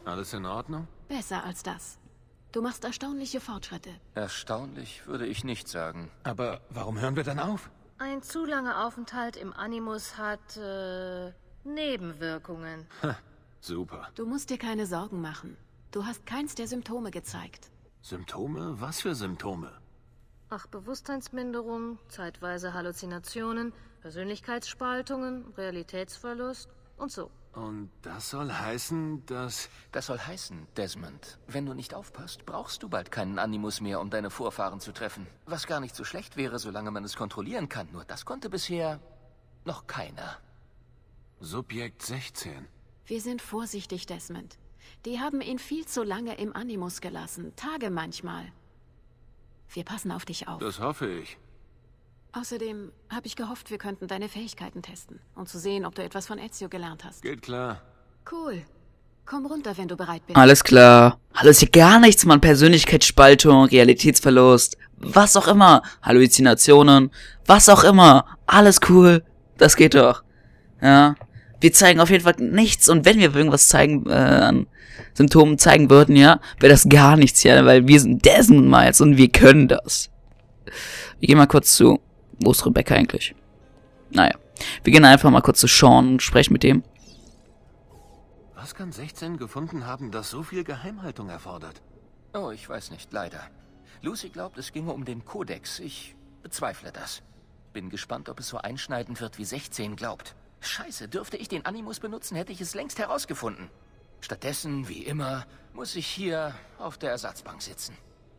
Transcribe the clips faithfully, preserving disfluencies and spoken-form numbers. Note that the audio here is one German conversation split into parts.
Alles in Ordnung? Besser als das. Du machst erstaunliche Fortschritte. Erstaunlich würde ich nicht sagen. Aber warum hören wir dann auf? Ein zu langer Aufenthalt im Animus hat, äh, Nebenwirkungen. Ha, super. Du musst dir keine Sorgen machen. Du hast keins der Symptome gezeigt. Symptome? Was für Symptome? Ach, Bewusstseinsminderung, zeitweise Halluzinationen, Persönlichkeitsspaltungen, Realitätsverlust und so. Und das soll heißen, dass... Das soll heißen, Desmond, wenn du nicht aufpasst, brauchst du bald keinen Animus mehr, um deine Vorfahren zu treffen. Was gar nicht so schlecht wäre, solange man es kontrollieren kann. Nur das konnte bisher noch keiner. Subjekt sechzehn. Wir sind vorsichtig, Desmond. Die haben ihn viel zu lange im Animus gelassen. Tage manchmal. Wir passen auf dich auf. Das hoffe ich. Außerdem habe ich gehofft, wir könnten deine Fähigkeiten testen, um zu sehen, ob du etwas von Ezio gelernt hast. Geht klar. Cool. Komm runter, wenn du bereit bist. Alles klar. Alles hier gar nichts, Mann. Persönlichkeitsspaltung, Realitätsverlust, was auch immer. Halluzinationen, was auch immer. Alles cool. Das geht doch. Ja. Wir zeigen auf jeden Fall nichts. Und wenn wir irgendwas zeigen, äh, an Symptomen zeigen würden, ja, wäre das gar nichts, ja. Weil wir sind Desmond Miles und wir können das. Wir gehen mal kurz zu... Wo ist Rebecca eigentlich? Naja. Wir gehen einfach mal kurz zu Sean und sprechen mit dem. Was kann sechzehn gefunden haben, das so viel Geheimhaltung erfordert? Oh, ich weiß nicht, leider. Lucy glaubt, es ginge um den Kodex. Ich bezweifle das. Bin gespannt, ob es so einschneidend wird, wie sechzehn glaubt. Scheiße, dürfte ich den Animus benutzen, hätte ich es längst herausgefunden. Stattdessen, wie immer, muss ich hier auf der Ersatzbank sitzen.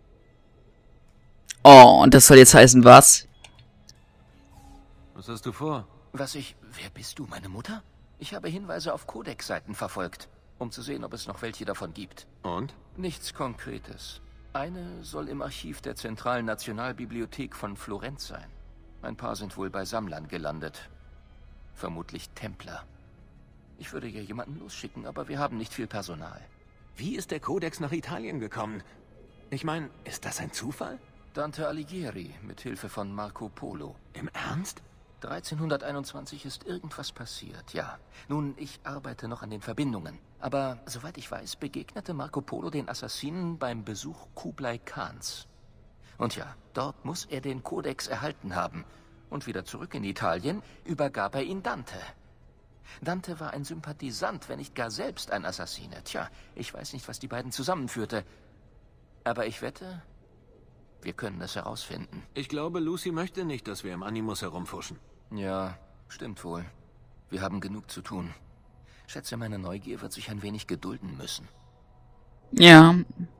Oh, und das soll jetzt heißen was? Was hast du vor? Was ich... Wer bist du, meine Mutter? Ich habe Hinweise auf Codex-Seiten verfolgt, um zu sehen, ob es noch welche davon gibt. Und? Nichts Konkretes. Eine soll im Archiv der Zentralen Nationalbibliothek von Florenz sein. Ein paar sind wohl bei Sammlern gelandet. Vermutlich Templer. Ich würde ja jemanden losschicken, aber wir haben nicht viel Personal. Wie ist der Kodex nach Italien gekommen? Ich meine, ist das ein Zufall? Dante Alighieri, mit Hilfe von Marco Polo. Im Ernst? dreizehnhunderteinundzwanzig ist irgendwas passiert, ja. Nun, ich arbeite noch an den Verbindungen. Aber soweit ich weiß, begegnete Marco Polo den Assassinen beim Besuch Kublai Khans. Und ja, dort muss er den Kodex erhalten haben. Und wieder zurück in Italien übergab er ihn Dante. Dante war ein Sympathisant, wenn nicht gar selbst ein Assassine. Tja, ich weiß nicht, was die beiden zusammenführte. Aber ich wette, wir können es herausfinden. Ich glaube, Lucy möchte nicht, dass wir im Animus herumfuschen. Ja, stimmt wohl. Wir haben genug zu tun. Schätze, meine Neugier wird sich ein wenig gedulden müssen. Ja.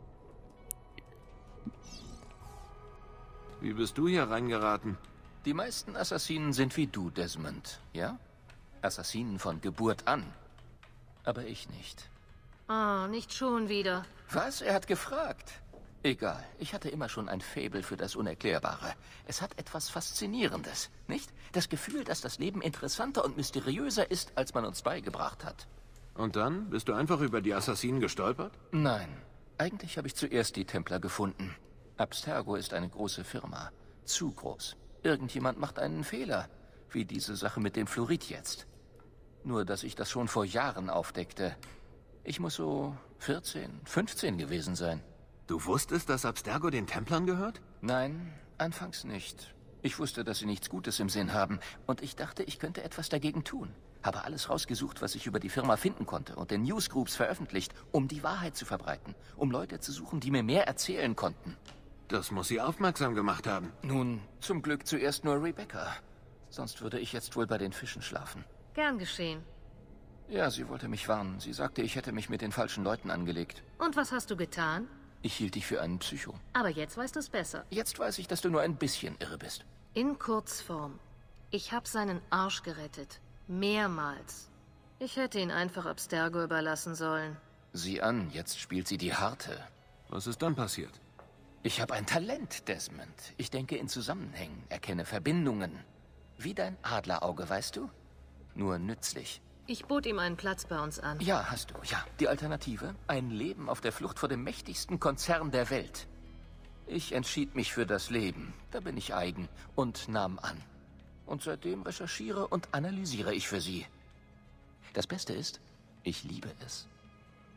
Wie bist du hier reingeraten? Die meisten Assassinen sind wie du, Desmond, ja? Assassinen von Geburt an. Aber ich nicht. Ah, nicht schon wieder. Was? Er hat gefragt. Egal, ich hatte immer schon ein Faible für das Unerklärbare. Es hat etwas Faszinierendes, nicht? Das Gefühl, dass das Leben interessanter und mysteriöser ist, als man uns beigebracht hat. Und dann? Bist du einfach über die Assassinen gestolpert? Nein, eigentlich habe ich zuerst die Templer gefunden. Abstergo ist eine große Firma. Zu groß. Irgendjemand macht einen Fehler, wie diese Sache mit dem Fluorid jetzt. Nur, dass ich das schon vor Jahren aufdeckte. Ich muss so vierzehn, fünfzehn gewesen sein. Du wusstest, dass Abstergo den Templern gehört? Nein, anfangs nicht. Ich wusste, dass sie nichts Gutes im Sinn haben. Und ich dachte, ich könnte etwas dagegen tun. Habe alles rausgesucht, was ich über die Firma finden konnte und in Newsgroups veröffentlicht, um die Wahrheit zu verbreiten. Um Leute zu suchen, die mir mehr erzählen konnten. Das muss sie aufmerksam gemacht haben. Nun, zum Glück zuerst nur Rebecca. Sonst würde ich jetzt wohl bei den Fischen schlafen. Gern geschehen. Ja, sie wollte mich warnen. Sie sagte, ich hätte mich mit den falschen Leuten angelegt. Und was hast du getan? Ich hielt dich für einen Psycho. Aber jetzt weißt du es besser. Jetzt weiß ich, dass du nur ein bisschen irre bist. In Kurzform. Ich habe seinen Arsch gerettet. Mehrmals. Ich hätte ihn einfach Abstergo überlassen sollen. Sieh an, jetzt spielt sie die Harte. Was ist dann passiert? Ich habe ein Talent, Desmond. Ich denke in Zusammenhängen, erkenne Verbindungen. Wie dein Adlerauge, weißt du? Nur nützlich. Ich bot ihm einen Platz bei uns an. Ja, hast du, ja. Die Alternative? Ein Leben auf der Flucht vor dem mächtigsten Konzern der Welt. Ich entschied mich für das Leben. Da bin ich eigen und nahm an. Und seitdem recherchiere und analysiere ich für sie. Das Beste ist, ich liebe es.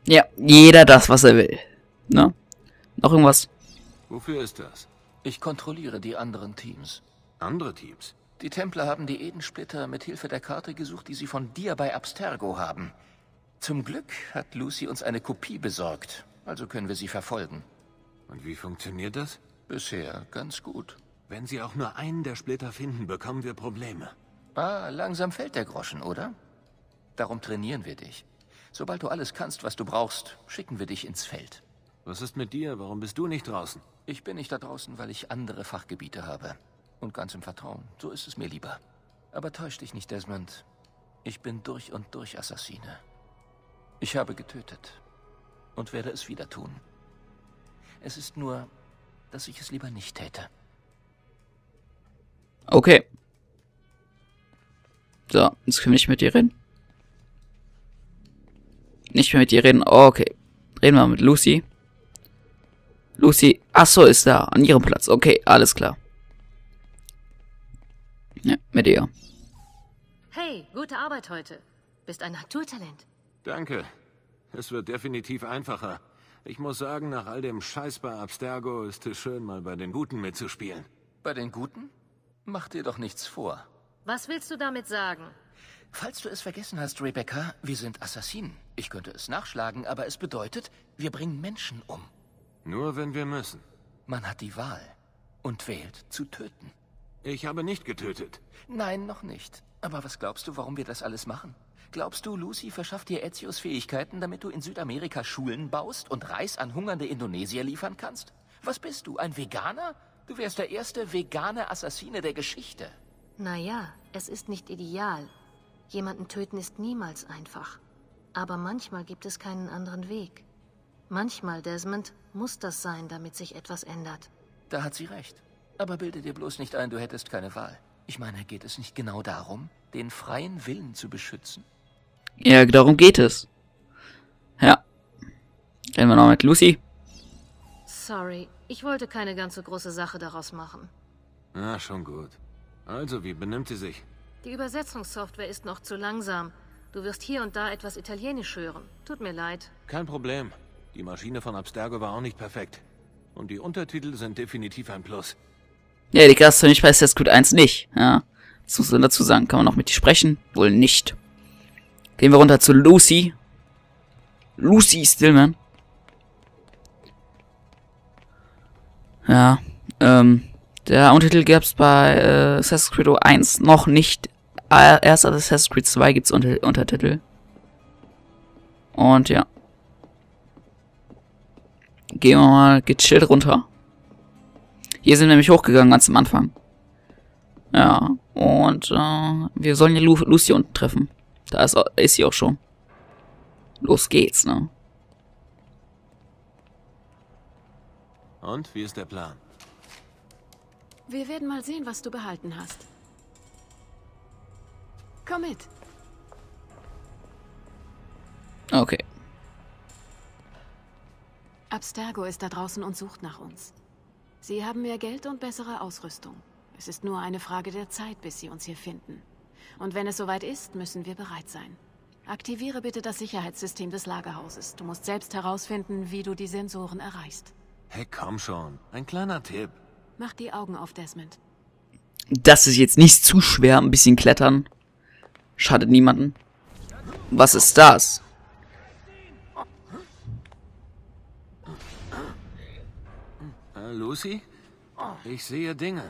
Ja, jeder das, was er will. Ne? Noch irgendwas? Wofür ist das? Ich kontrolliere die anderen Teams. Andere Teams? Die Templer haben die Edensplitter mit Hilfe der Karte gesucht, die sie von dir bei Abstergo haben. Zum Glück hat Lucy uns eine Kopie besorgt, also können wir sie verfolgen. Und wie funktioniert das? Bisher ganz gut. Wenn sie auch nur einen der Splitter finden, bekommen wir Probleme. Ah, langsam fällt der Groschen, oder? Darum trainieren wir dich. Sobald du alles kannst, was du brauchst, schicken wir dich ins Feld. Was ist mit dir? Warum bist du nicht draußen? Ich bin nicht da draußen, weil ich andere Fachgebiete habe. Und ganz im Vertrauen. So ist es mir lieber. Aber täusch dich nicht, Desmond. Ich bin durch und durch Assassine. Ich habe getötet. Und werde es wieder tun. Es ist nur, dass ich es lieber nicht täte. Okay. So, jetzt können wir nicht mit dir reden. Nicht mehr mit dir reden. Oh, okay. Reden wir mit Lucy. Lucy. Achso, ist da. An ihrem Platz. Okay, alles klar. Ja, mit ihr. Hey, gute Arbeit heute. Bist ein Naturtalent. Danke. Es wird definitiv einfacher. Ich muss sagen, nach all dem Scheiß bei Abstergo ist es schön, mal bei den Guten mitzuspielen. Bei den Guten? Mach dir doch nichts vor. Was willst du damit sagen? Falls du es vergessen hast, Rebecca, wir sind Assassinen. Ich könnte es nachschlagen, aber es bedeutet, wir bringen Menschen um. Nur wenn wir müssen. Man hat die Wahl und wählt zu töten. Ich habe nicht getötet. Nein, noch nicht. Aber was glaubst du, warum wir das alles machen? Glaubst du, Lucy verschafft dir Ezio's Fähigkeiten, damit du in Südamerika Schulen baust und Reis an hungernde Indonesier liefern kannst? Was bist du, ein Veganer? Du wärst der erste vegane Assassine der Geschichte. Naja, es ist nicht ideal. Jemanden töten ist niemals einfach. Aber manchmal gibt es keinen anderen Weg. Manchmal, Desmond, muss das sein, damit sich etwas ändert. Da hat sie recht. Aber bilde dir bloß nicht ein, du hättest keine Wahl. Ich meine, geht es nicht genau darum, den freien Willen zu beschützen? Ja, darum geht es. Ja. Reden wir noch mit Lucy. Sorry, ich wollte keine ganz so große Sache daraus machen. Na, schon gut. Also, wie benimmt sie sich? Die Übersetzungssoftware ist noch zu langsam. Du wirst hier und da etwas Italienisch hören. Tut mir leid. Kein Problem. Die Maschine von Abstergo war auch nicht perfekt. Und die Untertitel sind definitiv ein Plus. Ja, die Gast nicht bei Assassin's Creed eins nicht. Ja. Das muss man dazu sagen. Kann man noch mit dir sprechen? Wohl nicht. Gehen wir runter zu Lucy. Lucy Stillman. Ja, ähm, der Untertitel gab es bei äh, Assassin's Creed eins noch nicht. Äh, erst als Assassin's Creed zwei gibt es Unter Untertitel. Und ja. Gehen wir mal gechillt runter. Hier sind wir nämlich hochgegangen ganz am Anfang. Ja, und äh, wir sollen ja Lu Lucy unten treffen. Da ist, ist sie auch schon. Los geht's, ne? Und, wie ist der Plan? Wir werden mal sehen, was du behalten hast. Komm mit. Okay. Abstergo ist da draußen und sucht nach uns. Sie haben mehr Geld und bessere Ausrüstung. Es ist nur eine Frage der Zeit, bis sie uns hier finden. Und wenn es soweit ist, müssen wir bereit sein. Aktiviere bitte das Sicherheitssystem des Lagerhauses. Du musst selbst herausfinden, wie du die Sensoren erreichst. Hey, komm schon. Ein kleiner Tipp. Mach die Augen auf, Desmond. Das ist jetzt nicht zu schwer. Ein bisschen klettern. Schadet niemanden. Was ist das? Äh, Lucy? Ich sehe Dinge.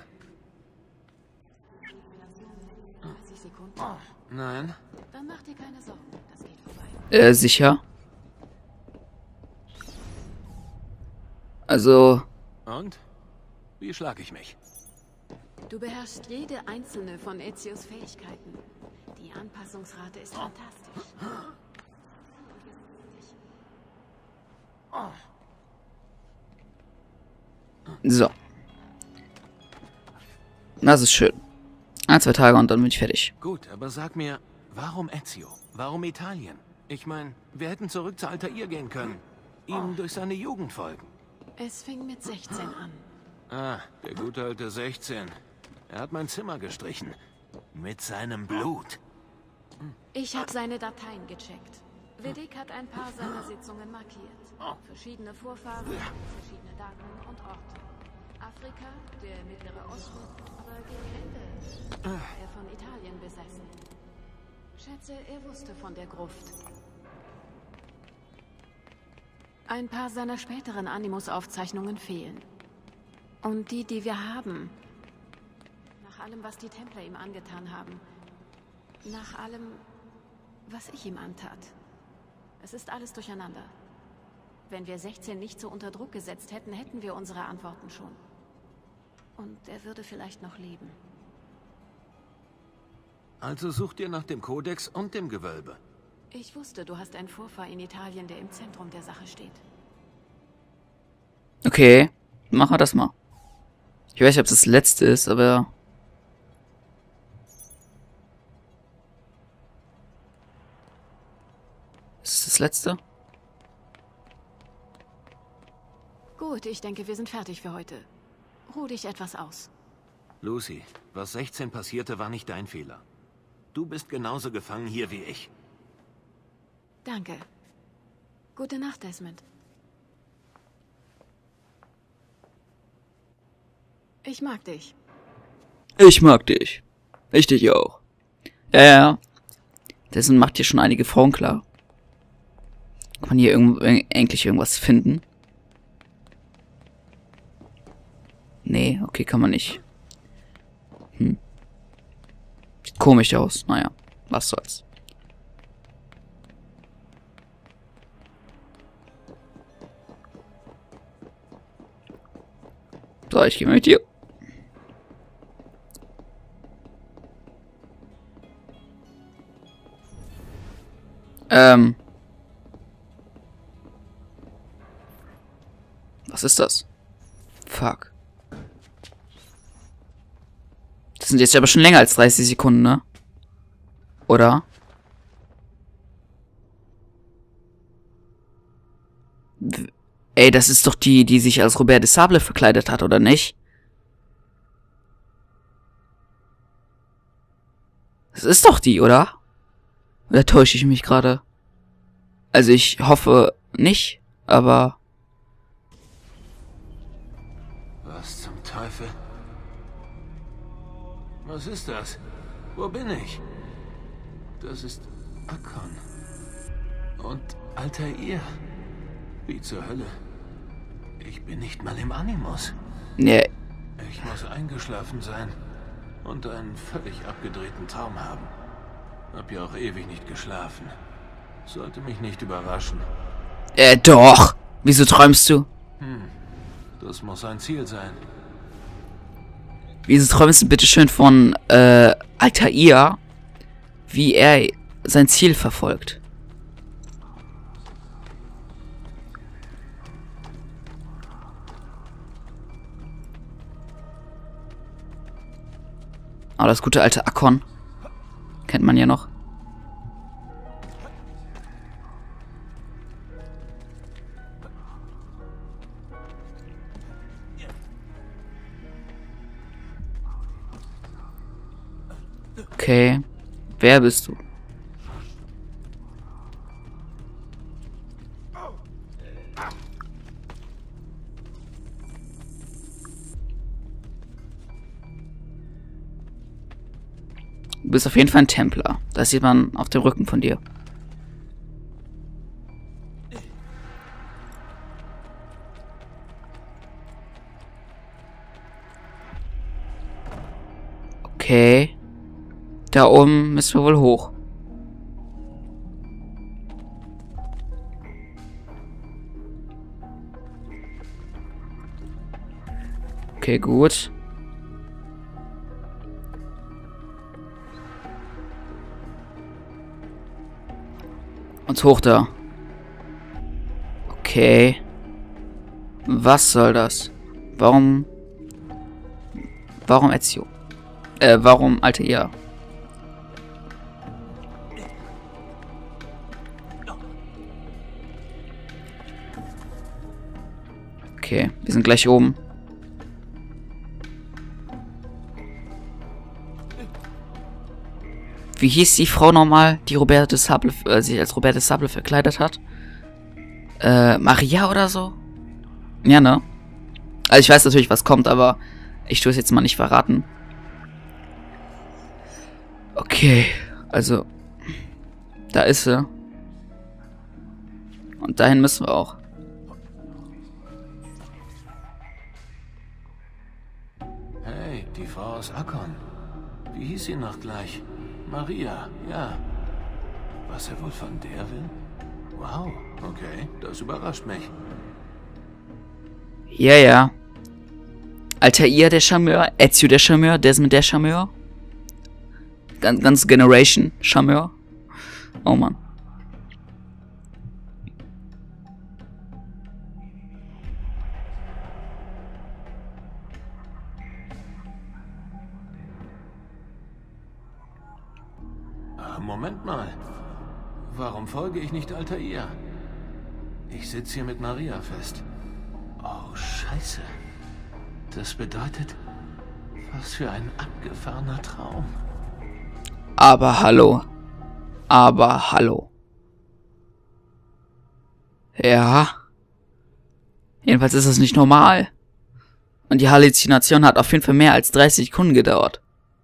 Nein. Dann mach dir keine Sorgen. Das geht vorbei. Äh, sicher. Also... Und? Wie schlage ich mich? Du beherrschst jede einzelne von Ezio's Fähigkeiten. Die Anpassungsrate ist fantastisch. So. Das ist schön. Ein, zwei Tage und dann bin ich fertig. Gut, aber sag mir, warum Ezio? Warum Italien? Ich meine, wir hätten zurück zu Altair gehen können. Ihm durch seine Jugend folgen. Es fing mit sechzehn an. Ah, der gute alte sechzehn. Er hat mein Zimmer gestrichen. Mit seinem Blut. Ich habe seine Dateien gecheckt. Vidic hat ein paar seiner Sitzungen markiert. Verschiedene Vorfahren, verschiedene Daten und Orte. Afrika, der Mittlere Osten, aber gegen Ende war er von Italien besessen. Schätze, er wusste von der Gruft. Ein paar seiner späteren Animus-Aufzeichnungen fehlen. Und die, die wir haben, nach allem, was die Templer ihm angetan haben, nach allem, was ich ihm antat. Es ist alles durcheinander. Wenn wir sechzehn nicht so unter Druck gesetzt hätten, hätten wir unsere Antworten schon. Und er würde vielleicht noch leben. Also sucht ihr nach dem Kodex und dem Gewölbe. Ich wusste, du hast einen Vorfahr in Italien, der im Zentrum der Sache steht. Okay, machen wir das mal. Ich weiß nicht, ob es das letzte ist, aber... Ist es das letzte? Gut, ich denke, wir sind fertig für heute. Ruh dich etwas aus. Lucy, was sechzehn passierte, war nicht dein Fehler. Du bist genauso gefangen hier wie ich. Danke. Gute Nacht, Desmond. Ich mag dich. Ich mag dich. Ich dich auch. Ja, ja. Desmond macht hier schon einige Frauen klar. Kann man hier irgend eigentlich irgendwas finden? Nee, okay, kann man nicht. Hm. Sieht komisch aus. Naja, was soll's. So, ich gehe mit dir. Ähm. Was ist das? Fuck. Das sind jetzt aber schon länger als dreißig Sekunden, ne? Oder? W- Ey, das ist doch die, die sich als Robert de Sable verkleidet hat, oder nicht? Das ist doch die, oder? Oder täusche ich mich gerade? Also ich hoffe nicht, aber... Was zum Teufel? Was ist das? Wo bin ich? Das ist Akkon. Und Altair. Wie zur Hölle? Ich bin nicht mal im Animus. Nee. Ich muss eingeschlafen sein und einen völlig abgedrehten Traum haben. Hab ja auch ewig nicht geschlafen. Sollte mich nicht überraschen. Äh, doch. Wieso träumst du? Hm, das muss ein Ziel sein. Wieso träumst du bitte schön von, äh, Altair, wie er sein Ziel verfolgt? Aber das gute alte Akkon kennt man ja noch. Okay, wer bist du? Du bist auf jeden Fall ein Templer. Das sieht man auf dem Rücken von dir. Okay. Da oben müssen wir wohl hoch. Okay, gut. Und hoch da. Okay. Was soll das? Warum... Warum Ezio? Äh, warum Altair? Okay, wir sind gleich oben. Wie hieß die Frau nochmal, die Roberta de Sable, äh, sich als Roberta de Sable verkleidet hat? Äh, Maria oder so? Ja, ne? Also ich weiß natürlich, was kommt, aber ich tue es jetzt mal nicht verraten. Okay, also da ist sie. Und dahin müssen wir auch. Hey, die Frau aus Akkon. Wie hieß sie noch gleich? Maria, ja. Was er wohl von der will? Wow, okay, das überrascht mich. Ja, ja. Altair der Charmeur, Ezio der Charmeur, Desmond der Charmeur. Ganz, ganz Generation Charmeur. Oh Mann. Moment mal. Warum folge ich nicht Altair? Ich sitze hier mit Maria fest. Oh, Scheiße. Das bedeutet, was für ein abgefahrener Traum. Aber hallo. Aber hallo. Ja. Jedenfalls ist es nicht normal. Und die Halluzination hat auf jeden Fall mehr als dreißig Sekunden gedauert.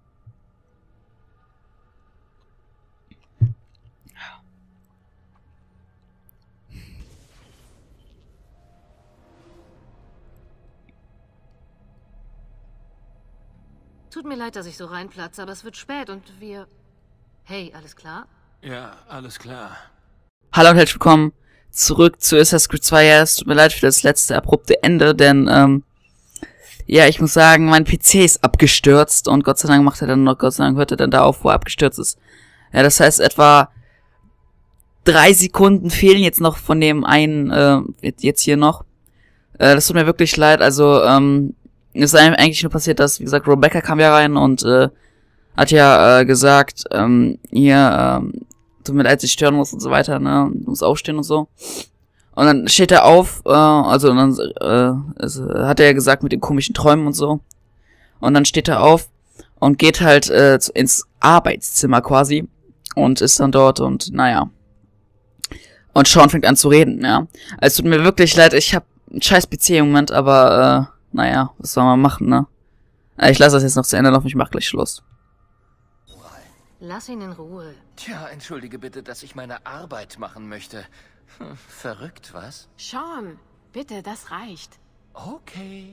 Tut mir leid, dass ich so reinplatze, aber es wird spät und wir... Hey, alles klar? Ja, alles klar. Hallo und herzlich willkommen zurück zu Assassin's Creed zwei. Ja, es tut mir leid für das letzte abrupte Ende, denn, ähm, ja, ich muss sagen, mein P C ist abgestürzt und Gott sei Dank macht er dann noch, Gott sei Dank hört er dann da auf, wo er abgestürzt ist. Ja, das heißt, etwa drei Sekunden fehlen jetzt noch von dem einen, äh, jetzt hier noch. Äh, das tut mir wirklich leid, also, ähm, es ist eigentlich nur passiert, dass, wie gesagt, Rebecca kam ja rein und, äh, hat ja, äh, gesagt, ähm, hier, ähm, tut mir leid, dass ich stören muss und so weiter, ne, muss aufstehen und so. Und dann steht er auf, äh, also, dann, äh, es, hat er ja gesagt mit den komischen Träumen und so. Und dann steht er auf und geht halt, äh, ins Arbeitszimmer quasi und ist dann dort und, naja. Und Sean fängt an zu reden, ja. Also, es tut mir wirklich leid, ich hab einen scheiß P C im Moment, aber, äh, naja, was soll man machen, ne? Ich lasse das jetzt noch zu Ende laufen, ich mach gleich Schluss. Lass ihn in Ruhe. Tja, entschuldige bitte, dass ich meine Arbeit machen möchte. Hm, verrückt, was? Sean, bitte, das reicht. Okay.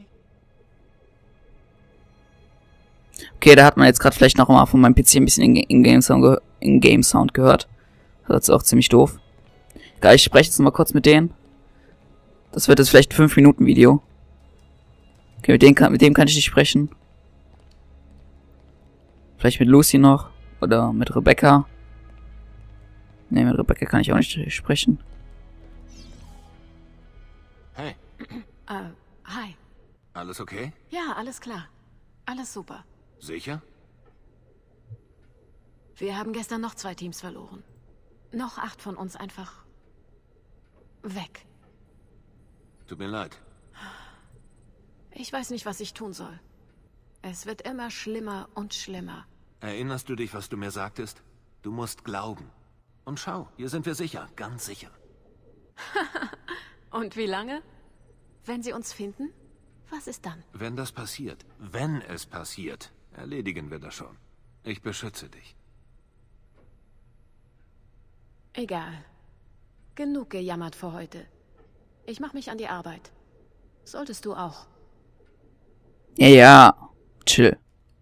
Okay, da hat man jetzt gerade vielleicht noch mal von meinem P C ein bisschen In-Game-Sound ge In-Game-Sound gehört. Das ist auch ziemlich doof. Egal, ich spreche jetzt mal kurz mit denen. Das wird jetzt vielleicht ein fünf Minuten Video. Okay, mit dem, kann, mit dem kann ich nicht sprechen. Vielleicht mit Lucy noch. Oder mit Rebecca. Ne, mit Rebecca kann ich auch nicht sprechen. Hey, Äh, hi. alles okay? Ja, alles klar. Alles super. Sicher? Wir haben gestern noch zwei Teams verloren. Noch acht von uns einfach weg. Tut mir leid. Ich weiß nicht, was ich tun soll. Es wird immer schlimmer und schlimmer. Erinnerst du dich, was du mir sagtest? Du musst glauben. Und schau, hier sind wir sicher, ganz sicher. Und wie lange? Wenn sie uns finden? Was ist dann? Wenn das passiert, wenn es passiert, erledigen wir das schon. Ich beschütze dich. Egal. Genug gejammert für heute. Ich mach mich an die Arbeit. Solltest du auch. Ja, ja. Chill.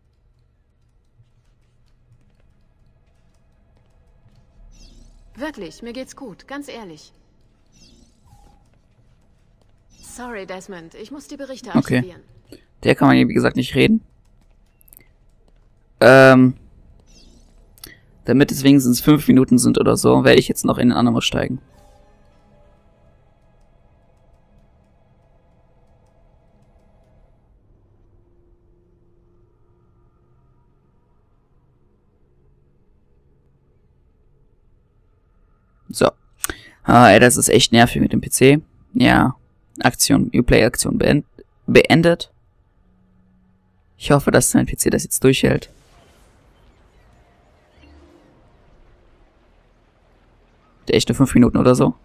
Wirklich, mir geht's gut, ganz ehrlich. Sorry, Desmond, ich muss die Berichte Okay. archivieren. Der kann man hier, wie gesagt, nicht reden. Ähm. Damit es wenigstens fünf Minuten sind oder so, werde ich jetzt noch in den Animus steigen. So. Ah, ey, das ist echt nervig mit dem P C. Ja. Aktion, Uplay-Aktion beend beendet. Ich hoffe, dass mein P C das jetzt durchhält. Der echt nur fünf Minuten oder so.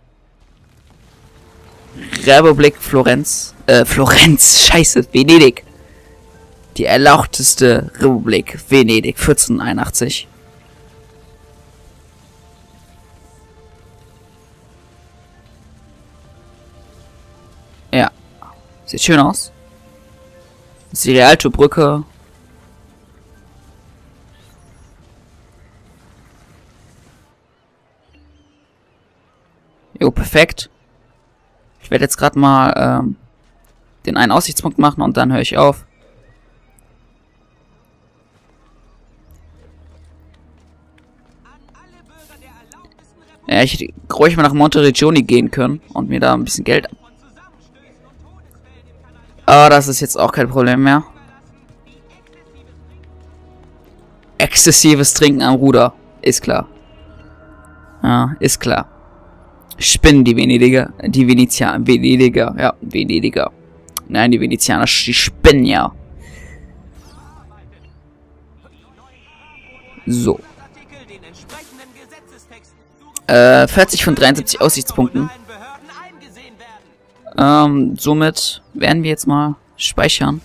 Republik Florenz. Äh, Florenz. Scheiße. Venedig. Die erlauchteste Republik. Venedig. vierzehnhunderteinundachtzig. Ja. Sieht schön aus. Das ist die Rialto-Brücke. Jo, perfekt. Ich werde jetzt gerade mal ähm, den einen Aussichtspunkt machen und dann höre ich auf. Ja, ich hätte ruhig mal nach Monteriggioni gehen können und mir da ein bisschen Geld... Aber das ist jetzt auch kein Problem mehr. Exzessives Trinken am Ruder. Ist klar. Ja, ist klar. Spinnen die Venediger. Die Venezianer. Venediger. Ja, Venediger. Nein, die Venezianer. Die spinnen ja. So. Äh, vierzig von dreiundsiebzig Aussichtspunkten. Ähm, somit werden wir jetzt mal speichern.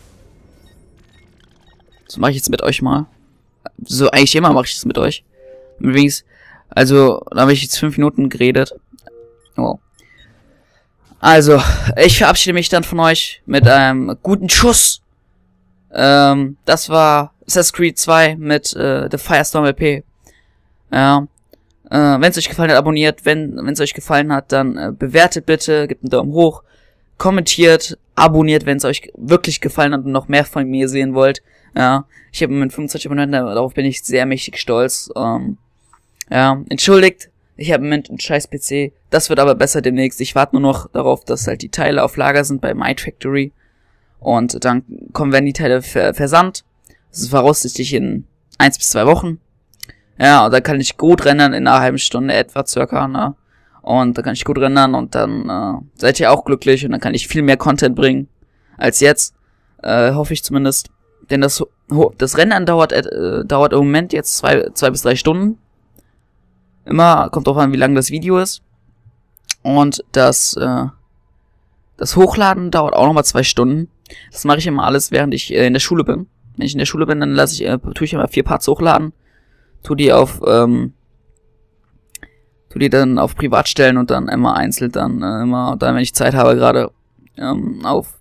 So mache ich jetzt mit euch mal. So, eigentlich immer mache ich das mit euch. Übrigens, also, da habe ich jetzt fünf Minuten geredet. Oh. Also, ich verabschiede mich dann von euch mit einem guten Schuss. Ähm, das war Assassin's Creed zwei mit äh, The Firestorm L P. Ja. Äh, wenn es euch gefallen hat, abonniert. Wenn wenn es euch gefallen hat, dann äh, bewertet bitte, gebt einen Daumen hoch, kommentiert, abonniert, wenn es euch wirklich gefallen hat und noch mehr von mir sehen wollt. Ja, ich habe mit fünfundzwanzig Abonnenten, darauf bin ich sehr mächtig stolz. Ähm, ja, entschuldigt, ich habe im Moment einen scheiß P C. Das wird aber besser demnächst. Ich warte nur noch darauf, dass halt die Teile auf Lager sind bei Might Factory. Und dann kommen werden die Teile ver versandt. Das ist voraussichtlich in eins bis zwei Wochen. Ja, und dann kann ich gut rendern in einer halben Stunde etwa circa, ne? Und dann kann ich gut rendern und dann äh, seid ihr auch glücklich und dann kann ich viel mehr Content bringen als jetzt. Äh, hoffe ich zumindest. Denn das das Rendern dauert äh, dauert im Moment jetzt zwei, zwei bis drei Stunden. Immer, kommt drauf an, wie lang das Video ist. Und das, äh, das Hochladen dauert auch nochmal zwei Stunden. Das mache ich immer alles, während ich äh, in der Schule bin. Wenn ich in der Schule bin, dann lasse ich, äh, tue ich immer vier Parts hochladen. Tu die auf, ähm, tu die dann auf Privat stellen und dann immer einzeln dann, äh, immer, dann, wenn ich Zeit habe gerade, ähm, auf,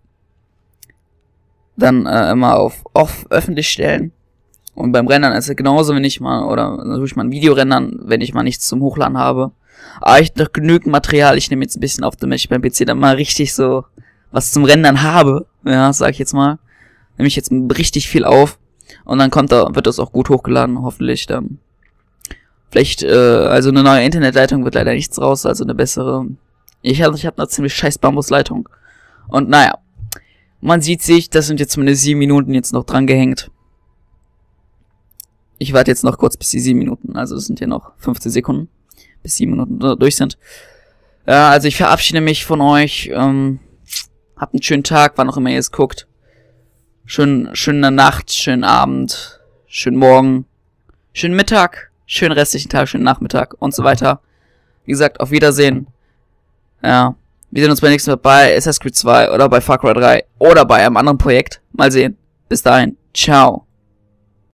dann, äh, immer auf off öffentlich stellen. Und beim Rendern ist es genauso, wenn ich mal, oder dann tue ich mal ein Video rendern, wenn ich mal nichts zum Hochladen habe. Aber ich noch genügend Material, ich nehme jetzt ein bisschen auf, damit ich beim P C dann mal richtig so was zum Rendern habe, ja, sag ich jetzt mal. Nehme ich jetzt richtig viel auf. Und dann kommt da, wird das auch gut hochgeladen, hoffentlich dann. Vielleicht, äh, also eine neue Internetleitung wird leider nichts raus, also eine bessere. Ich habe ich hab eine ziemlich scheiß Bambusleitung. Und naja, man sieht sich, das sind jetzt zumindest sieben Minuten jetzt noch dran gehängt. Ich warte jetzt noch kurz bis die sieben Minuten, also es sind ja noch fünfzehn Sekunden, bis sieben Minuten durch sind. Ja, also ich verabschiede mich von euch, ähm, habt einen schönen Tag, wann auch immer ihr es guckt. Schön, schöne Nacht, schönen Abend, schönen Morgen, schönen Mittag, schönen restlichen Tag, schönen Nachmittag und so weiter. Wie gesagt, auf Wiedersehen. Ja, wir sehen uns beim nächsten Mal bei Assassin's Creed zwei oder bei Far Cry drei oder bei einem anderen Projekt. Mal sehen. Bis dahin. Ciao.